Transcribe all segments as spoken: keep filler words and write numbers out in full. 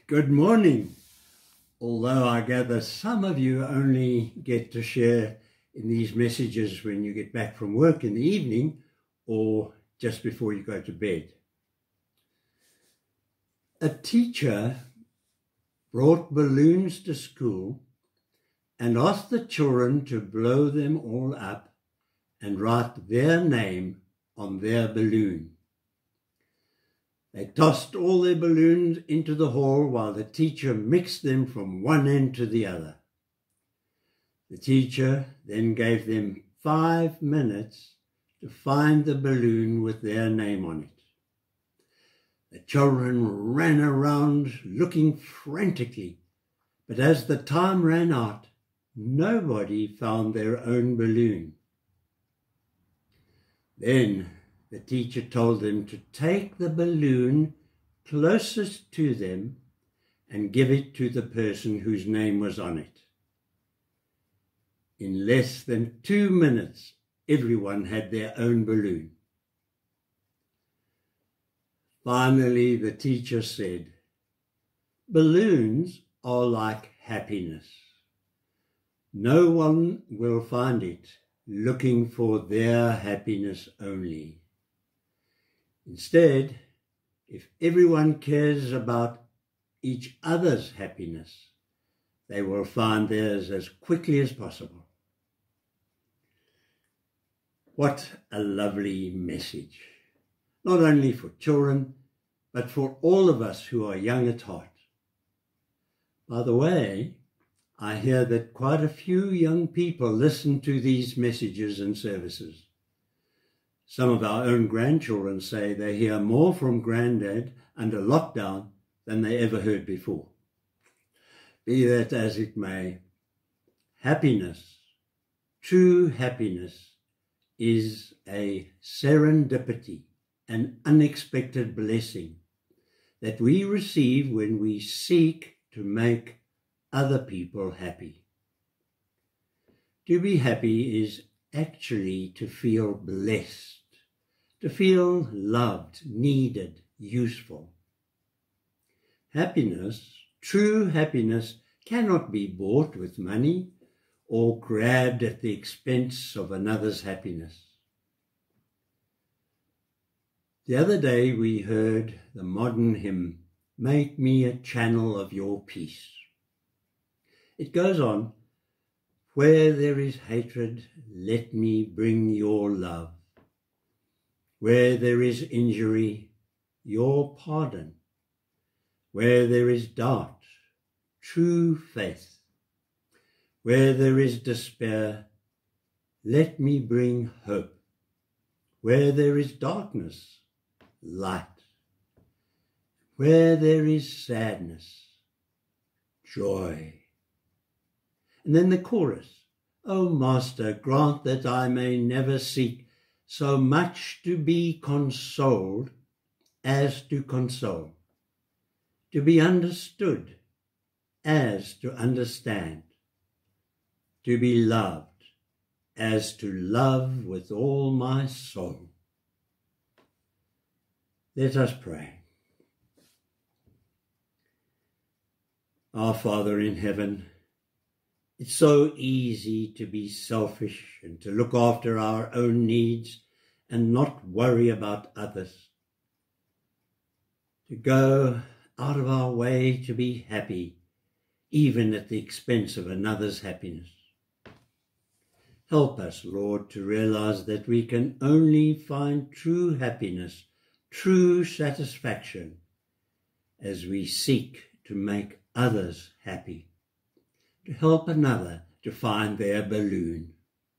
Good morning. Although I gather some of you only get to share in these messages when you get back from work in the evening or just before you go to bed. A teacher brought balloons to school and asked the children to blow them all up and write their name on their balloon. They tossed all their balloons into the hall while the teacher mixed them from one end to the other. The teacher then gave them five minutes to find the balloon with their name on it. The children ran around looking frantically, but as the time ran out, nobody found their own balloon. Then the teacher told them to take the balloon closest to them and give it to the person whose name was on it. In less than two minutes, everyone had their own balloon. Finally, the teacher said, "Balloons are like happiness. No one will find it looking for their happiness only. Instead, if everyone cares about each other's happiness, they will find theirs as quickly as possible." What a lovely message, not only for children, but for all of us who are young at heart. By the way, I hear that quite a few young people listen to these messages and services. Some of our own grandchildren say they hear more from Granddad under lockdown than they ever heard before. Be that as it may, happiness, true happiness, is a serendipity, an unexpected blessing that we receive when we seek to make other people happy. To be happy is actually to feel blessed, to feel loved, needed, useful. Happiness, true happiness, cannot be bought with money or grabbed at the expense of another's happiness. The other day we heard the modern hymn, "Make me a channel of your peace." It goes on, "Where there is hatred, let me bring your love. Where there is injury, your pardon. Where there is doubt, true faith. Where there is despair, let me bring hope. Where there is darkness, light. Where there is sadness, joy." And then the chorus, "O Master, grant that I may never seek so much to be consoled as to console, to be understood as to understand, to be loved as to love with all my soul." Let us pray. Our Father in heaven, it's so easy to be selfish and to look after our own needs and not worry about others, to go out of our way to be happy, even at the expense of another's happiness. Help us, Lord, to realize that we can only find true happiness, true satisfaction, as we seek to make others happy, to help another to find their balloon,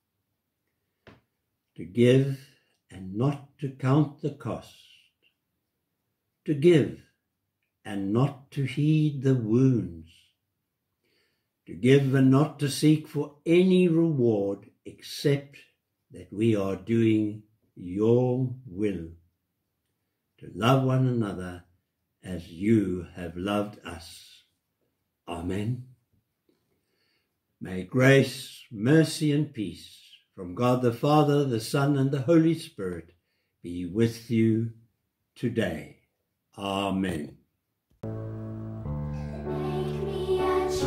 to give and not to count the cost, to give and not to heed the wounds, to give and not to seek for any reward except that we are doing your will, to love one another as you have loved us. Amen. May grace, mercy, and peace from God the Father, the Son, and the Holy Spirit be with you today. Amen.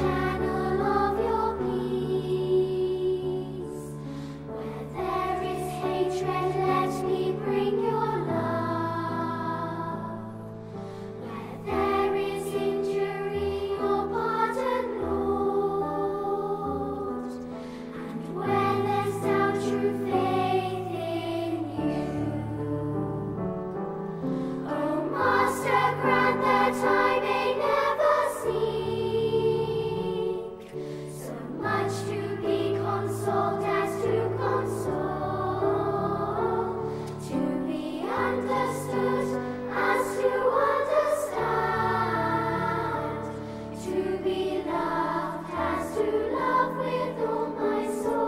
channel of your peace. Where there is hatred, let me bring your love. Where there is injury, your pardon, Lord. And where there's doubt, true faith in you. Oh, Master, grant that I may never seek so much to be consoled as to console, to be understood as to understand, to be loved as to love with all my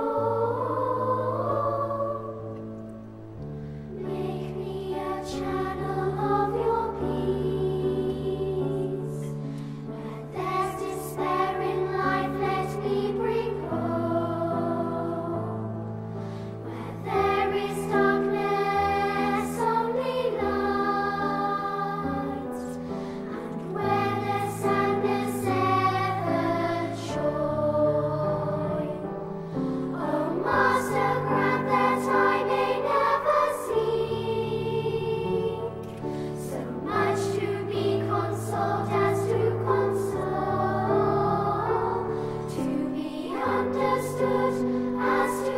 soul. Make me a channel of your peace. Where there's despair in life, let me bring hope. Where there is darkness, only light. And where there's sadness, ever joy. Oh, Master, grant that I may never seek so much to be consoled as to console, to be understood as to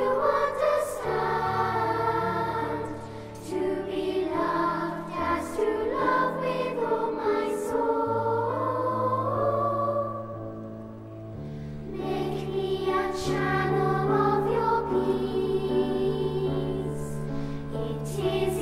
understand, to be loved as to love with all my soul. Make me a channel of your peace. It is